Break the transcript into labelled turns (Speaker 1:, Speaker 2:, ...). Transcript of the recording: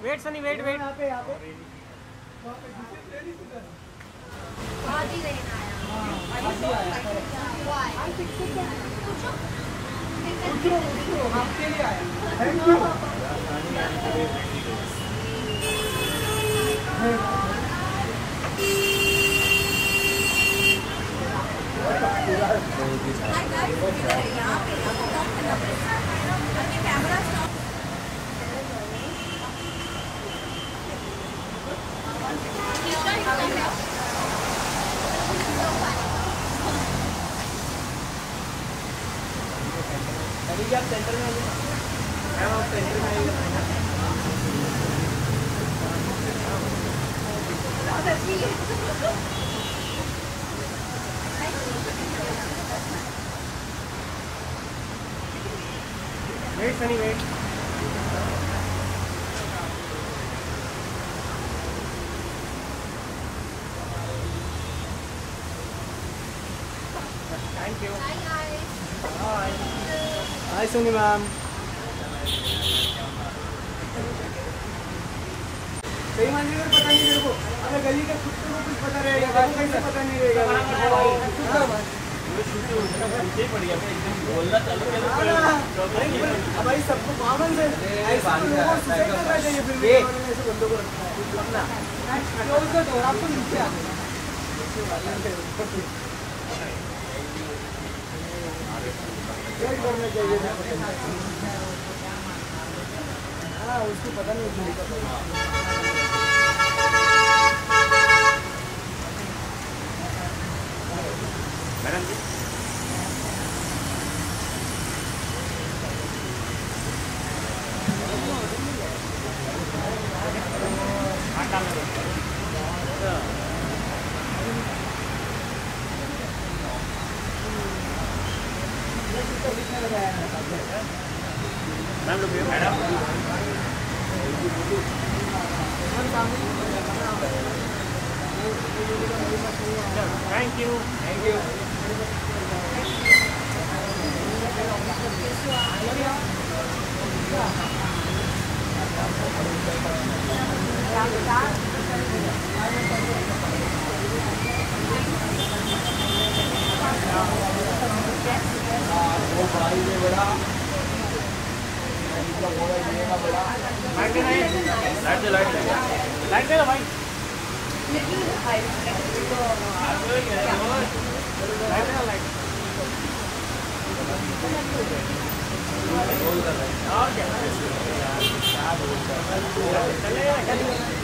Speaker 1: Wait Sunny wait wait
Speaker 2: यहाँ पे
Speaker 3: आज ही रहना आया
Speaker 2: आपके लिए आया। Thank you.
Speaker 1: अभी क्या सेंटर में आप सेंटर में wait Sunny wait thank you bye hi Soni ma'am
Speaker 2: सही मानने में पता नहीं मेरे को, अगर गली के कुत्ते को कुछ पता रहेगा तो कैसे पता नहीं रहेगा। भाई सबको कॉमन से ऐसा लोगों को सुसाइड करना चाहिए फिर भी ऐसे बंदों को रखना आपको नीचे आ करना चाहिए। हाँ उसको पता नहीं
Speaker 1: मैडम जी मैम लोग मैडम थैंक यू लाइट दे दो भाई और क्या